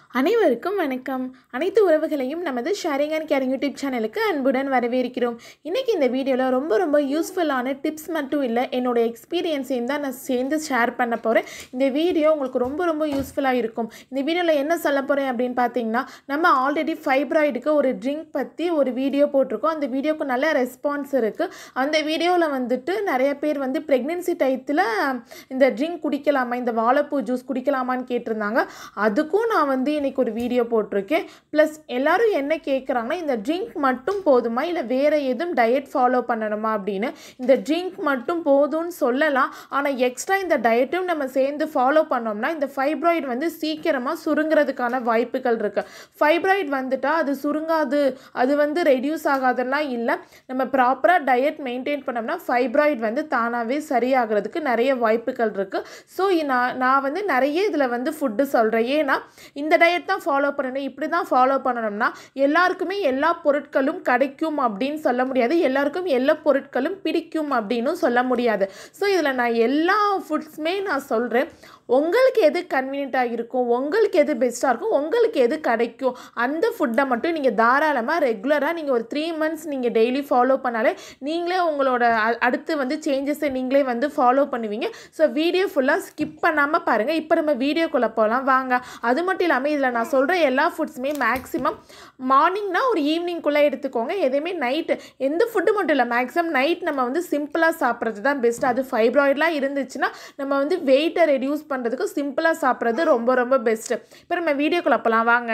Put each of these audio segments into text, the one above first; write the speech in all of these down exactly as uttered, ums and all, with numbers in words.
அனைவருக்கும் வணக்கம். அனைத்து உறவுகளையும் நமது ஷேரிங் அண்ட் கேரிங் யூடியூப் சேனலுக்கு அன்புடன் வரவேற்கிறோம். இன்றைக்கி இந்த வீடியோவில் ரொம்ப ரொம்ப யூஸ்ஃபுல்லான டிப்ஸ் மட்டும் இல்லை, என்னோடய எக்ஸ்பீரியன்ஸையும் தான் நான் சேர்ந்து ஷேர் பண்ண போகிறேன். இந்த வீடியோ உங்களுக்கு ரொம்ப ரொம்ப யூஸ்ஃபுல்லாக இருக்கும். இந்த வீடியோவில் என்ன சொல்ல போகிறேன் அப்படின்னு பார்த்தீங்கன்னா, நம்ம ஆல்ரெடி ஃபைப்ராய்டுக்கு ஒரு ட்ரிங்க் பற்றி ஒரு வீடியோ போட்டிருக்கோம். அந்த வீடியோக்கு நல்ல ரெஸ்பான்ஸ் இருக்குது. அந்த வீடியோவில் வந்துட்டு நிறைய பேர் வந்து ப்ரெக்னென்சி டயத்தில் இந்த ட்ரிங்க் குடிக்கலாமா, இந்த வாழைப்பூ ஜூஸ் குடிக்கலாமான்னு கேட்டிருந்தாங்க. அதுக்கும் நான் வந்து இன்னைக்கு ஒரு வீடியோ போட்டிருக்கேன். ப்ளஸ் எல்லாரும் என்ன கேட்குறாங்கன்னா, இந்த ட்ரிங்க் மட்டும் போதுமா இல்லை வேறு எதுவும் டயட் ஃபாலோ பண்ணணுமா அப்படின்னு. இந்த ட்ரிங்க் மட்டும் போதும்னு சொல்லலாம், ஆனால் எக்ஸ்ட்ரா இந்த டயட்டும் நம்ம சேர்ந்து ஃபாலோ பண்ணோம்னா இந்த ஃபைப்ராய்டு வந்து சீக்கிரமாக சுருங்கிறதுக்கான வாய்ப்புகள் இருக்குது. ஃபைப்ராய்டு வந்துட்டால் அது சுருங்காது, அது வந்து ரெடியூஸ் ஆகாதெல்லாம் இல்லை. நம்ம ப்ராப்பராக டயட் மெயின்டைன் பண்ணோம்னா ஃபைப்ராய்டு வந்து தானாகவே சரியாகிறதுக்கு நிறைய வாய்ப்புகள் இருக்குது. ஸோ நான் நான் வந்து நிறைய இதில் வந்து ஃபுட்டு சொல்கிறேன். ஏன்னா இந்த டயட் தான் ஃபாலோ பண்ணணும், இப்படி தான் ஃபாலோ பண்ணணும்னா எல்லாருக்குமே எல்லா பொருட்களும் கிடைக்கும் அப்படின்னு சொல்ல முடியாது, எல்லாருக்கும் எல்லா பொருட்களும் பிடிக்கும் அப்படின்னு சொல்ல முடியாது. ஸோ இதில் நான் எல்லா ஃபுட்ஸுமே நான் சொல்கிறேன். உங்களுக்கு எது கன்வீனியண்ட்டாக இருக்கும், உங்களுக்கு எது பெஸ்ட்டாக இருக்கும், உங்களுக்கு எது கிடைக்கும், அந்த ஃபுட்டை மட்டும் நீங்கள் தாராளமாக ரெகுலராக நீங்கள் ஒரு த்ரீ மந்த்ஸ் நீங்கள் டெய்லி ஃபாலோ பண்ணாலே நீங்களே உங்களோட அடுத்து வந்து சேஞ்சஸை நீங்களே வந்து ஃபாலோ பண்ணுவீங்க. ஸோ வீடியோ ஃபுல்லாக ஸ்கிப் பண்ணாமல் பாருங்கள். இப்போ நம்ம வீடியோக்குள்ளே போகலாம் வாங்க. அது மட்டும் இல்லாமல் இதில் நான் சொல்கிற எல்லா ஃபுட்ஸுமே மேக்ஸிமம் மார்னிங்னா ஒரு ஈவினிங்குள்ளே எடுத்துக்கோங்க. எதையுமே நைட்டு எந்த ஃபுட்டு மட்டும் இல்லை, மேக்ஸிமம் நைட் நம்ம வந்து சிம்பிளாக சாப்பிட்றது தான் பெஸ்ட். அது ஃபைப்ராய்டெலாம் இருந்துச்சுன்னா நம்ம வந்து வெயிட்டை ரெடியூஸ் பண்ணுறதுக்கு சிம்பிளாக சாப்பிட்றது ரொம்ப ரொம்ப பெஸ்ட்டு. இப்போ நம்ம வீடியோக்குள்ளே போகலாம் வாங்க.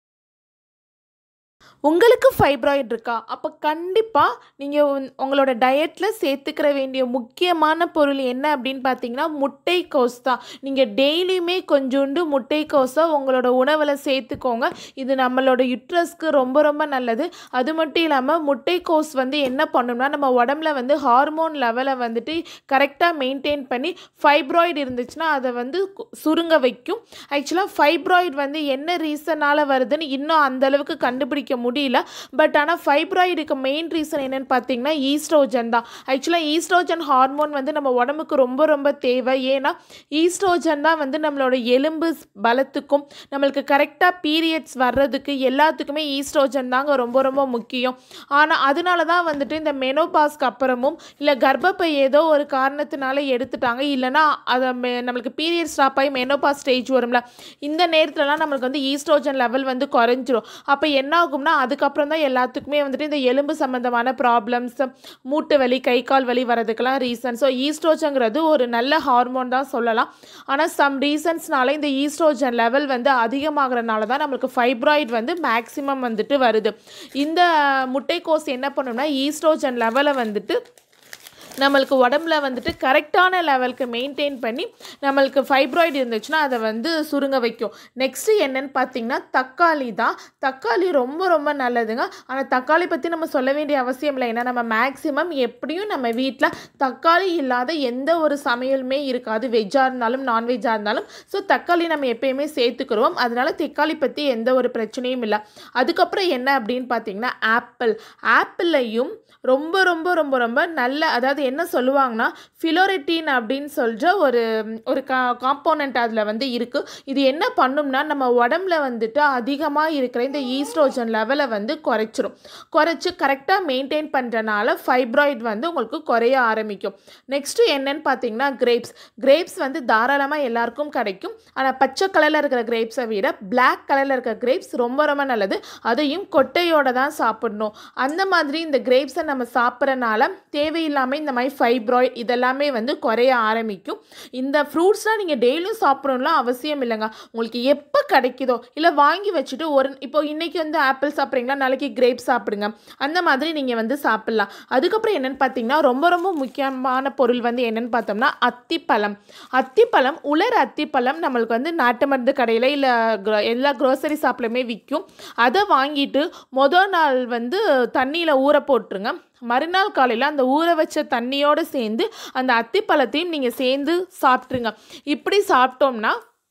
உங்களுக்கு ஃபைப்ராய்டு இருக்கா? அப்போ கண்டிப்பாக நீங்கள் உங்களோட டயட்டில் சேர்த்துக்கிற வேண்டிய முக்கியமான பொருள் என்ன அப்படின்னு பார்த்தீங்கன்னா முட்டைக்கோஸ் தான். நீங்கள் டெய்லியுமே கொஞ்சோண்டு முட்டைக்கோஸை உங்களோட உணவில் சேர்த்துக்கோங்க. இது நம்மளோட யுட்ரஸ்க்கு ரொம்ப ரொம்ப நல்லது. அது மட்டும் இல்லாமல் முட்டைக்கோஸ் வந்து என்ன பண்ணணும்னா நம்ம உடம்புல வந்து ஹார்மோன் லெவலை வந்துட்டு கரெக்டாக மெயின்டைன் பண்ணி ஃபைப்ராய்டு இருந்துச்சுன்னா அதை வந்து சுருங்க வைக்கும். ஆக்சுவலாக ஃபைப்ராய்டு வந்து என்ன ரீசனால் வருதுன்னு இன்னும் அந்தளவுக்கு கண்டுபிடிக்க முடியல. பட் ஆனால் ஃபைப்ராய்டுக்கு மெயின் ரீசன் என்னன்னு பார்த்தீங்கன்னா ஈஸ்ட்ரோஜன் தான். ஆக்சுவலாக ஈஸ்ட்ரோஜன் ஹார்மோன் வந்து நம்ம உடம்புக்கு ரொம்ப ரொம்ப தேவை. ஏன்னா ஈஸ்ட்ரோஜன் தான் வந்து நம்மளோட எலும்பு பலத்துக்கும் நம்மளுக்கு கரெக்டாக பீரியட்ஸ் வர்றதுக்கு எல்லாத்துக்குமே ஈஸ்ட்ரோஜன் தாங்க ரொம்ப ரொம்ப முக்கியம். ஆனால் அதனால தான் வந்துட்டு இந்த மெனோபாஸ்க்கு அப்புறமும் இல்லை கர்ப்பப்பை ஏதோ ஒரு காரணத்தினால எடுத்துட்டாங்க, இல்லைனா அதை நம்மளுக்கு பீரியட் ஸ்டாப் ஆகி மெனோபாஸ் ஸ்டேஜ் வரும்ல, இந்த நேரத்துலலாம் நம்மளுக்கு வந்து ஈஸ்ட்ரோஜன் லெவல் வந்து குறைஞ்சிரும். அப்போ என்ன ஆகும்னா அதுக்கப்புறம் தான் எல்லாத்துக்குமே வந்துட்டு இந்த எலும்பு சம்மந்தமான ப்ராப்ளம்ஸ், மூட்டு வலி, கை கால் வலி வரதுக்கெல்லாம் ரீசன். ஸோ ஈஸ்ட்ரோஜன்ங்கிறது ஒரு நல்ல ஹார்மோன் தான் சொல்லலாம். ஆனால் சம் ரீசன்ஸ்னால இந்த ஈஸ்ட்ரோஜன் லெவல் வந்து அதிகமாகறனால தான் நம்மளுக்கு ஃபைப்ராய்டு வந்து மேக்ஸிமம் வந்துட்டு வருது. இந்த முட்டைக்கோஸ் என்ன பண்ணும்னா ஈஸ்ட்ரோஜன் லெவலை வந்துட்டு நம்மளுக்கு உடம்புல வந்துட்டு கரெக்டான லெவலுக்கு மெயின்டைன் பண்ணி நம்மளுக்கு ஃபைப்ராய்டு இருந்துச்சுன்னா அதை வந்து சுருங்க வைக்கும். நெக்ஸ்ட்டு என்னென்னு பார்த்தீங்கன்னா தக்காளி தான். தக்காளி ரொம்ப ரொம்ப நல்லதுங்க. ஆனால் தக்காளி பற்றி நம்ம சொல்ல வேண்டிய அவசியம் இல்லை. ஏன்னா நம்ம மேக்ஸிமம் எப்படியும் நம்ம வீட்டில் தக்காளி இல்லாத எந்த ஒரு சமையலுமே இருக்காது, வெஜ்ஜாக இருந்தாலும் நான்வெஜ்ஜாக இருந்தாலும். ஸோ தக்காளி நம்ம எப்பயுமே சேர்த்துக்கிறோம், அதனால தக்காளி பற்றி எந்த ஒரு பிரச்சனையும் இல்லை. அதுக்கப்புறம் என்ன அப்படின்னு பார்த்தீங்கன்னா ஆப்பிள். ஆப்பிள்லையும் ரொம்ப ரொம்ப ரொம்ப ரொம்ப நல்ல, அதாவது என்ன சொல்லுவாங்கன்னா ஃபிலோரெட்டின் அப்படின்னு சொல்கிற ஒரு ஒரு கா காம்போனண்ட் அதில் வந்து இருக்குது. இது என்ன பண்ணும்னா நம்ம உடம்புல வந்துட்டு அதிகமாக இருக்கிற இந்த ஈஸ்ட்ரோஜன் லெவலை வந்து குறைச்சிரும். குறைச்சி கரெக்டாக மெயின்டைன் பண்ணுறனால ஃபைப்ராய்டு வந்து உங்களுக்கு குறைய ஆரம்பிக்கும். நெக்ஸ்ட்டு என்னன்னு பார்த்தீங்கன்னா கிரேப்ஸ். கிரேப்ஸ் வந்து தாராளமாக எல்லாருக்கும் கிடைக்கும். ஆனால் பச்சை கலரில் இருக்கிற கிரேப்ஸை விட பிளாக் கலரில் இருக்கிற கிரேப்ஸ் ரொம்ப ரொம்ப நல்லது. அதையும் கொட்டையோடு தான் சாப்பிடணும். அந்த மாதிரி இந்த கிரேப்ஸை நம்ம சாப்பிட்றனால தேவையில்லாமல் இந்த மாதிரி ஃபைப்ராய்டு இதெல்லாமே வந்து குறைய ஆரம்பிக்கும். இந்த ஃப்ரூட்ஸ்லாம் நீங்கள் டெய்லியும் சாப்பிடணும்லாம் அவசியம் இல்லைங்க. உங்களுக்கு எப்போ கிடைக்குதோ இல்லை வாங்கி வச்சுட்டு ஒரு இப்போ இன்றைக்கி வந்து ஆப்பிள் சாப்பிட்றீங்களா, நாளைக்கு கிரேப்ஸ் சாப்பிடுங்க, அந்த மாதிரி நீங்கள் வந்து சாப்பிட்லாம். அதுக்கப்புறம் என்னென்னு பார்த்தீங்கன்னா ரொம்ப ரொம்ப முக்கியமான பொருள் வந்து என்னென்னு பார்த்தோம்னா அத்திப்பழம். அத்திப்பழம், உலர் அத்திப்பழம் நம்மளுக்கு வந்து நாட்டு மருந்து கடையில் இல்லை எல்லா க்ரோசரி ஷாப்லையுமே விற்கும். அதை வாங்கிட்டு மொதல் நாள் வந்து தண்ணியில் ஊற போட்டுருங்க. மறுநாள் காலையில் அந்த ஊற வச்ச தண்ணியோடு சேர்ந்து அந்த அத்திப்பழத்தையும் நீங்கள் சேர்ந்து சாப்பிட்ருங்க. இப்படி சாப்பிட்டோம்னா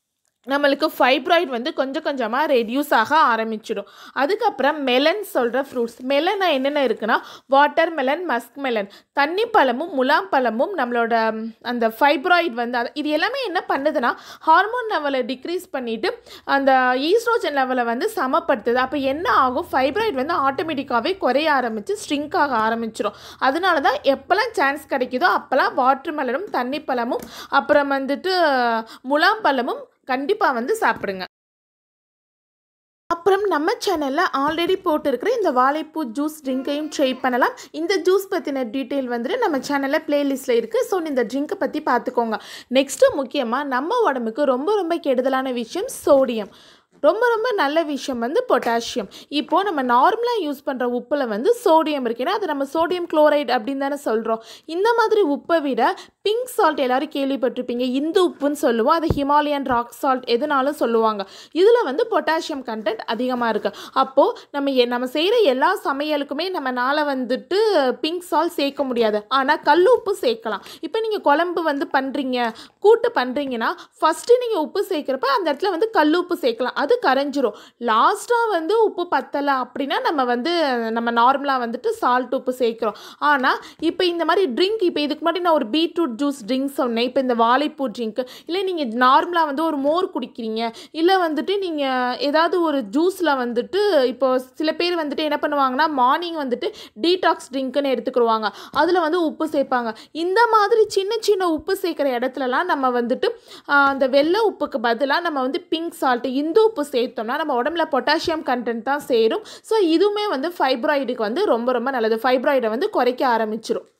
நம்மளுக்கு ஃபைப்ராய்ட் வந்து கொஞ்சம் கொஞ்சமாக ரெடியூஸ் ஆக ஆரம்பிச்சிடும். அதுக்கப்புறம் மெலன் சொல்கிற ஃப்ரூட்ஸ். மெலனா என்னென்ன இருக்குன்னா வாட்டர் மெலன், மஸ்க் மெலன், தண்ணி பழமும் முலாம் பழமும் நம்மளோட அந்த ஃபைப்ராய்ட் வந்து அது இது எல்லாமே என்ன பண்ணுதுன்னா ஹார்மோன் லெவலை டிக்ரீஸ் பண்ணிவிட்டு அந்த ஈஸ்ட்ரோஜன் லெவலை வந்து சமப்படுத்துது. அப்போ என்ன ஆகும், ஃபைப்ராய்ட் வந்து ஆட்டோமேட்டிக்காகவே குறைய ஆரம்பித்து ஸ்ட்ரிங்க் ஆக ஆரம்பிச்சிடும். அதனால தான் எப்போல்லாம் சான்ஸ் கிடைக்குதோ அப்போல்லாம் வாட்டர் மெலனும் தண்ணி பழமும் அப்புறம் வந்துட்டு முலாம் பழமும் கண்டிப்பாக வந்து சாப்பிடுங்க. அப்புறம் நம்ம சேனலில் ஆல்ரெடி போட்டிருக்கிற இந்த வாழைப்பூ ஜூஸ் ட்ரிங்கையும் ட்ரை பண்ணலாம். இந்த ஜூஸ் பற்றின டீட்டெயில் வந்துட்டு நம்ம சேனலில் பிளேலிஸ்ட்டில் இருக்குது. ஸோ இந்த ட்ரிங்க்கை பற்றி பார்த்துக்கோங்க. நெக்ஸ்ட்டு முக்கியமாக நம்ம உடம்புக்கு ரொம்ப ரொம்ப கெடுதலான விஷயம் சோடியம். ரொம்ப ரொம்ப நல்ல விஷயம் வந்து பொட்டாசியம். இப்போது நம்ம நார்மலாக யூஸ் பண்ணுற உப்பில் வந்து சோடியம் இருக்குன்னா அது நம்ம சோடியம் குளோரைடு அப்படின்னு தானே சொல்கிறோம். இந்த மாதிரி உப்பை விட பிங்க் சால்ட் எல்லோரும் கேள்விப்பட்டிருப்பீங்க, இந்து உப்புன்னு சொல்லுவோம். அது ஹிமாலயன் ராக் சால்ட் எதுனாலும் சொல்லுவாங்க. இதில் வந்து பொட்டாசியம் கண்டென்ட் அதிகமாக இருக்குது. அப்போது நம்ம நம்ம செய்கிற எல்லா சமையலுக்குமே நம்மளால் வந்துட்டு பிங்க் சால்ட் சேர்க்க முடியாது, ஆனால் கல் உப்பு சேர்க்கலாம். இப்போ நீங்கள் குழம்பு வந்து பண்ணுறீங்க, கூட்டு பண்ணுறீங்கன்னா ஃபஸ்ட்டு நீங்கள் உப்பு சேர்க்குறப்ப அந்த இடத்துல வந்து கல் உப்பு சேர்க்கலாம், அது கரைஞ்சிரும். லாஸ்ட்டாக வந்து உப்பு பத்தலை அப்படின்னா நம்ம வந்து நம்ம நார்மலாக வந்துட்டு சால்ட் உப்பு சேர்க்குறோம். ஆனால் இப்போ இந்த மாதிரி ட்ரிங்க், இப்போ இதுக்கு முன்னாடி நான் ஒரு பீட்ரூட் ஜூஸ் ட்ரிங்க் சொன்னேன். இப்போ இந்த வாழைப்பூ ட்ரிங்க்கு, இல்லை நீங்கள் நார்மலாக வந்து ஒரு மோர் குடிக்கிறீங்க, இல்லை வந்துட்டு நீங்கள் ஏதாவது ஒரு ஜூஸில் வந்துட்டு இப்போ சில பேர் வந்துட்டு என்ன பண்ணுவாங்கன்னா மார்னிங் வந்துட்டு டீடாக்ஸ் ட்ரிங்க்குன்னு எடுத்துக்கிடுவாங்க, அதில் வந்து உப்பு சேர்ப்பாங்க. இந்த மாதிரி சின்ன சின்ன உப்பு சேர்க்குற இடத்துலலாம் நம்ம வந்துட்டு அந்த வெள்ளை உப்புக்கு பதிலாக நம்ம வந்து பிங்க் சால்ட்டு, இந்து உப்பு சேர்த்தோம்னா நம்ம உடம்புல பொட்டாசியம் கண்டென்ட் தான் சேரும். ஸோ இதுவுமே வந்து ஃபைப்ராய்டுக்கு வந்து ரொம்ப ரொம்ப நல்லது. ஃபைப்ராய்டை வந்து குறைக்க ஆரம்பிச்சிடும்.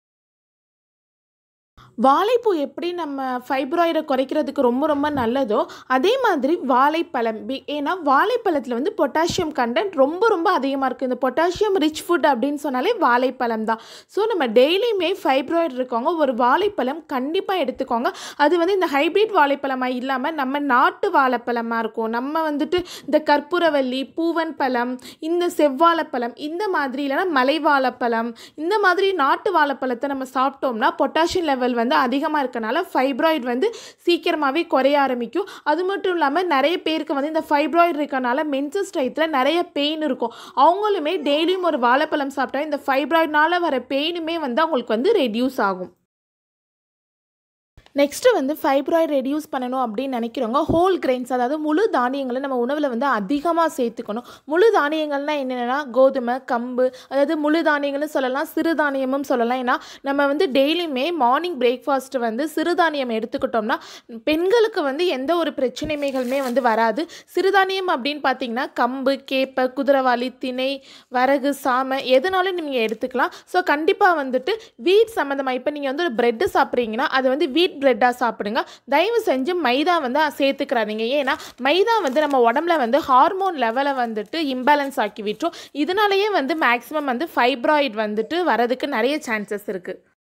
வாழைப்பூ எப்படி நம்ம ஃபைப்ராய்டை குறைக்கிறதுக்கு ரொம்ப ரொம்ப நல்லதோ அதே மாதிரி வாழைப்பழம். ஏன்னா வாழைப்பழத்தில் வந்து பொட்டாசியம் கண்டென்ட் ரொம்ப ரொம்ப அதிகமாக இருக்குது. இந்த பொட்டாசியம் ரிச் ஃபுட் அப்படின்னு சொன்னாலே வாழைப்பழம் தான். ஸோ நம்ம டெய்லியுமே ஃபைப்ராய்டு இருக்கவங்க ஒரு வாழைப்பழம் கண்டிப்பாக எடுத்துக்கோங்க. அது வந்து இந்த ஹைப்ரிட் வாழைப்பழமாக இல்லாமல் நம்ம நாட்டு வாழைப்பழமாக இருக்கும். நம்ம வந்துட்டு இந்த கற்பூரவல்லி, பூவன் பழம், இந்த செவ்வாழைப்பழம், இந்த மாதிரி இல்லைனா மலை வாழைப்பழம், இந்த மாதிரி நாட்டு வாழைப்பழத்தை நம்ம சாப்பிட்டோம்னா பொட்டாசியம் லெவல் வந்து வந்து அதிகமாக இருக்கனால ஃபைப்ராய்டு வந்து சீக்கிரமாகவே குறைய ஆரம்பிக்கும். அது மட்டும் இல்லாமல் நிறைய பேருக்கு வந்து இந்த ஃபைப்ராய்டு இருக்கனால மென்சஸ் டயத்தில் நிறைய பெயின் இருக்கும். அவங்களுமே டெய்லியும் ஒரு வாழைப்பழம் சாப்பிட்டா இந்த ஃபைப்ராய்டுனால வர பெயினுமே வந்து அவங்களுக்கு வந்து ரெடியூஸ் ஆகும். நெக்ஸ்ட்டு வந்து ஃபைப்ராய்டு ரெடியூஸ் பண்ணணும் அப்படின்னு நினைக்கிறவங்க ஹோல் கிரெயின்ஸ், அதாவது முழு தானியங்களை நம்ம உணவில் வந்து அதிகமாக சேர்த்துக்கணும். முழு தானியங்கள்னால் என்னென்னா கோதுமை, கம்பு, அதாவது முழு தானியங்கள்னு சொல்லலாம், சிறுதானியமும் சொல்லலாம். ஏன்னா நம்ம வந்து டெய்லியுமே மார்னிங் பிரேக்ஃபாஸ்ட்டு வந்து சிறுதானியம் எடுத்துக்கிட்டோம்னா பெண்களுக்கு வந்து எந்த ஒரு பிரச்சனைமைகளுமே வந்து வராது. சிறுதானியம் அப்படின்னு பார்த்தீங்கன்னா கம்பு, கேப்பை, குதிரைவாளி, திணை, வரகு, சாமை எதுனாலும் நீங்கள் எடுத்துக்கலாம். ஸோ கண்டிப்பாக வந்துட்டு வீட் சம்மந்தமாக இப்போ நீங்கள் வந்து ஒரு ப்ரெட்டு சாப்பிட்றீங்கன்னா அது வந்து வீட் பிரெட்டாக சாப்பிடுங்க. தயவு செஞ்சு மைதா வந்து சேர்த்துக்கிறாதீங்க. ஏன்னா மைதா வந்து நம்ம உடம்புல வந்து ஹார்மோன் லெவலை வந்துட்டு இம்பேலன்ஸ் ஆக்கி விட்டுரும். இதனாலேயே வந்து மேக்ஸிமம் வந்து ஃபைப்ராய்டு வந்துட்டு வரதுக்கு நிறைய சான்சஸ் இருக்குது.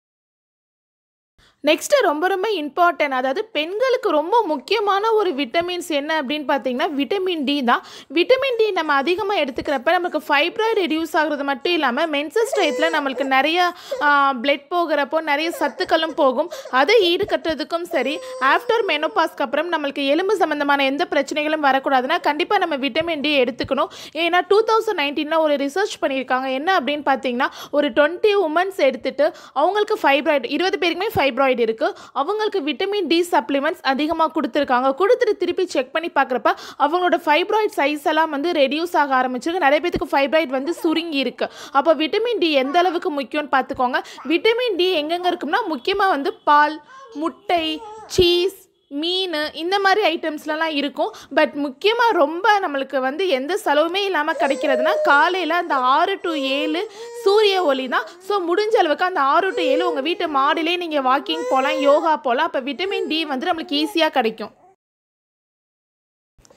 நெக்ஸ்ட்டு ரொம்ப ரொம்ப இம்பார்ட்டன்ட், அதாவது பெண்களுக்கு ரொம்ப முக்கியமான ஒரு விட்டமின்ஸ் என்ன அப்படின்னு பார்த்தீங்கன்னா விட்டமின் டி தான். விட்டமின் டி நம்ம அதிகமாக எடுத்துக்கிறப்ப நமக்கு ஃபைப்ராய்டு ரெடியூஸ் ஆகிறது மட்டும் இல்லாமல் மென்சஸ் டயத்தில் நம்மளுக்கு நிறைய பிளட் போகிறப்போ நிறைய சத்துக்களும் போகும். அதை ஈடுகட்டுறதுக்கும் சரி, ஆஃப்டர் மெனோபாஸ்க்கு அப்புறம் நம்மளுக்கு எலும்பு சம்மந்தமான எந்த பிரச்சனைகளும் வரக்கூடாதுன்னா கண்டிப்பாக நம்ம விட்டமின் டி எடுத்துக்கணும். ஏன்னா டூ தௌசண்ட் நைன்டீனில் ஒரு ரிசர்ச் பண்ணியிருக்காங்க. என்ன அப்படின்னு பார்த்தீங்கன்னா ஒரு டுவெண்ட்டி உமன்ஸ் எடுத்துட்டு அவங்களுக்கு ஃபைப்ராய்டு இருபது பேருக்குமே ஃபைப்ராய்டு இருக்கு, அவங்களுக்கு விட்டமின் டி சப்ளிமெண்ட்ஸ் அதிகமாக கொடுத்துருக்காங்க. கொடுத்துட்டு திருப்பி செக் பண்ணி பார்க்குறப்ப அவங்களோட ஃபைப்ராய்டு சைஸ் எல்லாம் வந்து ரெடியூஸ் ஆக ஆரம்பிச்சிருக்கு. நிறைய பேருக்கு ஃபைப்ராய்டு வந்து சுருங்கி இருக்கு. அப்போ விட்டமின் டி எந்த அளவுக்கு முக்கியம்னு பார்த்துக்கோங்க. விட்டமின் டி எங்கெங்க இருக்குன்னா முக்கியமாக வந்து பால், முட்டை, சீஸ், மீன் இந்த மாதிரி ஐட்டம்ஸ்லாம் இருக்கும். பட் முக்கியமாக ரொம்ப நம்மளுக்கு வந்து எந்த செலவுமே இல்லாமல் கிடைக்கிறதுனா காலையில் அந்த ஆறு டு ஏழு சூரிய ஒளி தான். ஸோ முடிஞ்ச அளவுக்கு அந்த ஆறு டு ஏழு உங்கள் வீட்டு மாடிலே நீங்கள் வாக்கிங் போகலாம், யோகா போகலாம். அப்போ விட்டமின் டி வந்து நம்மளுக்கு ஈஸியாக கிடைக்கும்.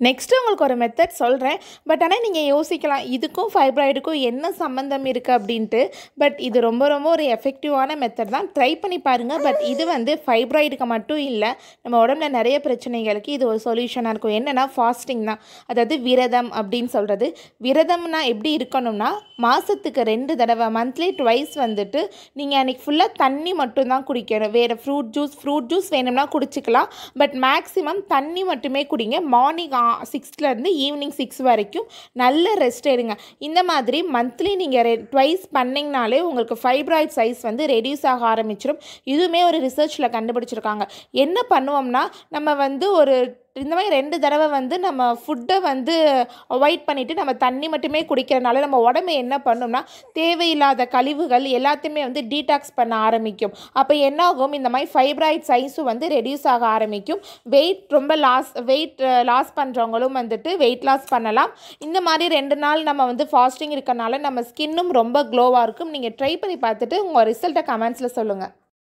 நெக்ஸ்ட்டு உங்களுக்கு ஒரு மெத்தட் சொல்கிறேன். பட் ஆனால் நீங்கள் யோசிக்கலாம் இதுக்கும் ஃபைப்ராய்டுக்கும் என்ன சம்மந்தம் இருக்குது அப்படின்ட்டு. பட் இது ரொம்ப ரொம்ப ஒரு எஃபெக்டிவான மெத்தட் தான். ட்ரை பண்ணி பாருங்கள். பட் இது வந்து ஃபைப்ராய்டுக்கு மட்டும் இல்லை, நம்ம உடம்புல நிறைய பிரச்சனைகளுக்கு இது ஒரு சொல்யூஷனாக இருக்கும். என்னென்னா ஃபாஸ்டிங் தான். அதாவது விரதம் அப்படின்னு சொல்கிறது. விரதம்னா எப்படி இருக்கணும்னா மாதத்துக்கு ரெண்டு தடவை மந்த்லி ட்வைஸ் வந்துட்டு நீங்கள் அன்றைக்கி ஃபுல்லாக தண்ணி மட்டும்தான் குடிக்கணும். வேறு ஃப்ரூட் ஜூஸ் ஃப்ரூட் ஜூஸ் வேணும்னா குடிச்சிக்கலாம். பட் மேக்ஸிமம் தண்ணி மட்டுமே குடிங்க. மார்னிங் சிக்ஸ்லேருந்து ஈவினிங் சிக்ஸ் வரைக்கும் நல்ல ரெஸ்ட் எடுங்க. இந்த மாதிரி மந்த்லி நீங்கள் ரெ ட்வைஸ் பண்ணிங்கனாலே உங்களுக்கு ஃபைப்ராய்ட் சைஸ் வந்து ரெடியூஸ் ஆக ஆரம்பிச்சிடும். இதுவுமே ஒரு ரிசர்ச்சில் கண்டுபிடிச்சிருக்காங்க. என்ன பண்ணுவோம்னா நம்ம வந்து ஒரு இந்த மாதிரி ரெண்டு தடவை வந்து நம்ம ஃபுட்டை வந்து அவாய்ட் பண்ணிவிட்டு நம்ம தண்ணி மட்டுமே குடிக்கிறனால நம்ம உடம்பு என்ன பண்ணும்னா தேவையில்லாத கழிவுகள் எல்லாத்தையுமே வந்து டீடாக்ஸ் பண்ண ஆரம்பிக்கும். அப்போ என்ன ஆகும், இந்த மாதிரி ஃபைப்ராய்ட் சைஸும் வந்து ரெடியூஸ் ஆக ஆரம்பிக்கும். வெயிட் ரொம்ப லாஸ் வெயிட் லாஸ் பண்ணுறவங்களும் வந்துட்டு வெயிட் லாஸ் பண்ணலாம். இந்த மாதிரி ரெண்டு நாள் நம்ம வந்து ஃபாஸ்டிங் இருக்கனால நம்ம ஸ்கின்னும் ரொம்ப க்ளோவாக இருக்கும். நீங்கள் ட்ரை பண்ணி பார்த்துட்டு உங்கள் ரிசல்ட்டை கமெண்ட்ஸில் சொல்லுங்கள்.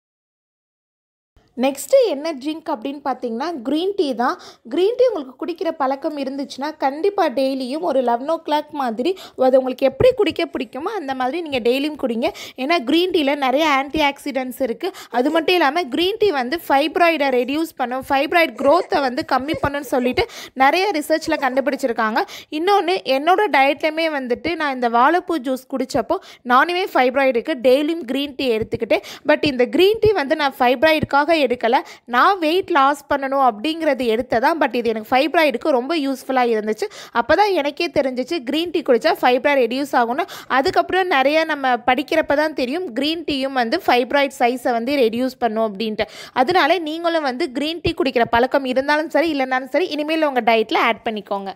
நெக்ஸ்ட்டு என்ன ட்ரிங்க் அப்படின்னு பார்த்தீங்கன்னா க்ரீன் டீ தான். க்ரீன் டீ உங்களுக்கு குடிக்கிற பழக்கம் இருந்துச்சுன்னா கண்டிப்பாக டெய்லியும் ஒரு லெவன் ஓ கிளாக் மாதிரி அது உங்களுக்கு எப்படி குடிக்க பிடிக்குமோ அந்த மாதிரி நீங்கள் டெய்லியும் குடிங்க. ஏன்னா க்ரீன் டீயில் நிறைய ஆன்டி ஆக்சிடென்ட்ஸ் இருக்குது. அது மட்டும் இல்லாமல் க்ரீன் டீ வந்து ஃபைப்ராய்டை ரெடியூஸ் பண்ணும், ஃபைப்ராய்ட் க்ரோத்தை வந்து கம்மி பண்ணுன்னு சொல்லிட்டு நிறைய ரிசர்ச்சில் கண்டுபிடிச்சிருக்காங்க. இன்னொன்று என்னோடய டயட்லையுமே வந்துட்டு நான் இந்த வாழைப்பூ ஜூஸ் குடித்தப்போ நானுமே ஃபைப்ராய்டுக்கு டெய்லியும் க்ரீன் டீ எடுத்துக்கிட்டேன். பட் இந்த க்ரீன் டீ வந்து நான் ஃபைப்ராய்டுக்காக எடுக்கலை, நான் வெயிட் லாஸ் பண்ணணும் அப்படிங்கிறது எடுத்ததான். பட் இது எனக்கு ஃபைப்ராய்டுக்கு ரொம்ப யூஸ்ஃபுல்லாக இருந்துச்சு. அப்போ தான் எனக்கே தெரிஞ்சிச்சு க்ரீன் டீ குடித்தா ஃபைப்ராய்டு ரெடியூஸ் ஆகணும். அதுக்கப்புறம் நிறைய நம்ம படிக்கிறப்ப தான் தெரியும் க்ரீன் டீயும் வந்து ஃபைப்ராய்ட் சைஸை வந்து ரெடியூஸ் பண்ணும் அப்படின்ட்டு. அதனால நீங்களும் வந்து க்ரீன் டீ குடிக்கிற பழக்கம் இருந்தாலும் சரி இல்லைனாலும் சரி இனிமேல் உங்கள் டயட்டில் ஆட் பண்ணிக்கோங்க.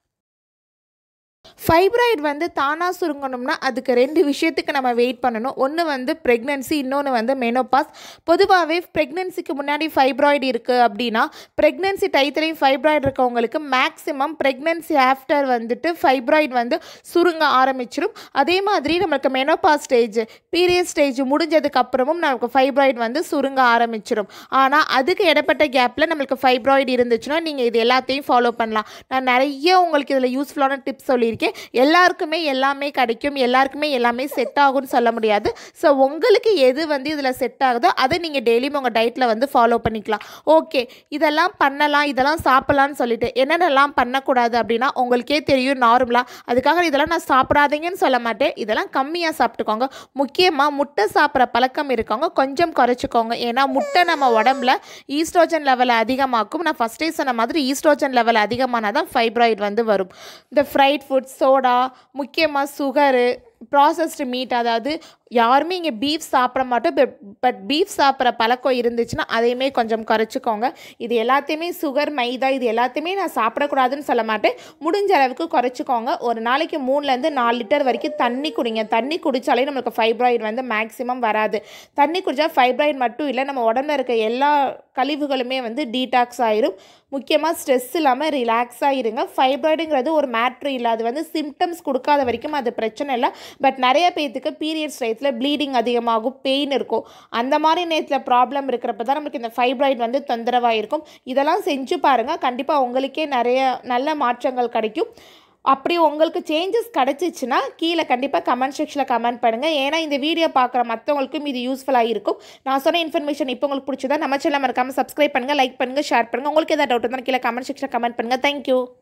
ஃபைப்ராய்டு வந்து தானாக சுருங்கணும்னா அதுக்கு ரெண்டு விஷயத்துக்கு நம்ம வெயிட் பண்ணணும். ஒன்று வந்து ப்ரெக்னென்சி, இன்னொன்று வந்து மெனோபாஸ். பொதுவாகவே ப்ரெக்னென்சிக்கு முன்னாடி ஃபைப்ராய்டு இருக்குது அப்படின்னா ப்ரெக்னென்சி டயத்துலேயும் ஃபைப்ராய்டு இருக்கவங்களுக்கு மேக்ஸிமம் ப்ரெக்னென்சி ஆஃப்டர் வந்துட்டு ஃபைப்ராய்டு வந்து சுருங்க ஆரம்பிச்சிடும். அதே மாதிரி நம்மளுக்கு மெனோபாஸ் ஸ்டேஜ் பீரியட் ஸ்டேஜ் முடிஞ்சதுக்கு அப்புறமும் நமக்கு ஃபைப்ராய்டு வந்து சுருங்க ஆரம்பிச்சிடும். ஆனால் அதுக்கு இடப்பட்ட கேப்பில் நம்மளுக்கு ஃபைப்ராய்டு இருந்துச்சுன்னா நீங்கள் இது எல்லாத்தையும் ஃபாலோ பண்ணலாம். நான் நிறைய உங்களுக்கு இதில் யூஸ்ஃபுல்லான டிப்ஸ் சொல்லியிருக்கேன். எல்லாருக்குமே எல்லாமே கிடைக்கும், எல்லாருக்குமே எல்லாமே செட் ஆகும்னு சொல்ல முடியாது. ஸோ உங்களுக்கு எது வந்து இதில் செட் ஆகுதோ அதை நீங்கள் டெய்லியும் உங்கள் டயட்டில் வந்து ஃபாலோ பண்ணிக்கலாம். ஓகே, இதெல்லாம் பண்ணலாம் இதெல்லாம் சாப்பிட்லான்னு சொல்லிட்டு என்னென்னலாம் பண்ணக்கூடாது அப்படின்னா உங்களுக்கே தெரியும் நார்மலாக. அதுக்காக இதெல்லாம் நான் சாப்பிடாதீங்கன்னு சொல்ல மாட்டேன், இதெல்லாம் கம்மியாக சாப்பிட்டுக்கோங்க. முக்கியமாக முட்டை சாப்பிட்ற பழக்கம் இருக்கவங்க கொஞ்சம் குறைச்சிக்கோங்க. ஏன்னா முட்டை நம்ம உடம்புல ஈஸ்ட்ரோஜன் லெவலை அதிகமாக்கும். நான் ஃபஸ்ட்டே சொன்ன மாதிரி ஈஸ்ட்ரோஜன் லெவல் அதிகமானால் தான் ஃபைப்ராய்டு வந்து வரும். இந்த ஃப்ரைட் ஃபுட்ஸ், சோடா, முக்கியமாக சுகரு, ப்ராசஸ்டு மீட், அதாவது யாருமே இங்கே பீஃப் சாப்பிட மாட்டோம். பட் பட் பீஃப் சாப்பிட்ற பழக்கம் இருந்துச்சுன்னா அதையுமே கொஞ்சம் குறைச்சிக்கோங்க. இது எல்லாத்தையுமே சுகர், மைதா இது எல்லாத்தையுமே நான் சாப்பிடக்கூடாதுன்னு சொல்ல மாட்டேன், முடிஞ்ச அளவுக்கு குறைச்சிக்கோங்க. ஒரு நாளைக்கு மூணுலேருந்து நாலு லிட்டர் வரைக்கும் தண்ணி குடிங்க. தண்ணி குடித்தாலே நம்மளுக்கு ஃபைப்ராய்டு வந்து மேக்ஸிமம் வராது. தண்ணி குடித்தா ஃபைப்ராய்டு மட்டும் இல்லை, நம்ம உடம்புல இருக்க எல்லா கழிவுகளுமே வந்து டீடாக்ஸ் ஆயிரும். முக்கியமாக ஸ்ட்ரெஸ் இல்லாமல் ரிலாக்ஸாக இருங்க. ஃபைப்ராய்டுங்கிறது ஒரு மேட்ரு இல்லை, அது வந்து சிம்டம்ஸ் கொடுக்காத வரைக்கும் அது பிரச்சனை இல்லை. பட் நிறைய பேர்த்துக்கு பீரியட்ஸ் டயத்தில் ப்ளீடிங் அதிகமாகும், பெயின் இருக்கும். அந்த மாதிரி நேரத்தில் ப்ராப்ளம் இருக்கிறப்ப தான் நமக்கு இந்த ஃபைப்ராய்டு வந்து தொந்தரவாக இருக்கும். இதெல்லாம் செஞ்சு பாருங்கள், கண்டிப்பாக உங்களுக்கே நிறைய நல்ல மாற்றங்கள் கிடைக்கும். அப்படி உங்களுக்கு சேஞ்சஸ் கிடச்சிச்சின்னா கீழே கண்டிப்பாக கமெண்ட் செக்ஷனில் கமெண்ட் பண்ணுங்கள். ஏன்னா இந்த வீடியோ பார்க்குற மற்றவங்களுக்கும் இது யூஸ்ஃபுல்லாக இருக்கும். நான் சொன்ன இன்ஃபர்மேஷன் இப்போ உங்களுக்கு பிடிச்சதா நம்ம சேனல் மறக்காமல் சப்ஸ்கிரைப் பண்ணுங்கள், லைக் பண்ணுங்கள், ஷேர் பண்ணுங்கள். உங்களுக்கு எதாவது டவுட் இருந்தால் கீழே கமெண்ட் செக்ஷனில் கமெண்ட் பண்ணுங்கள். தேங்க்யூ.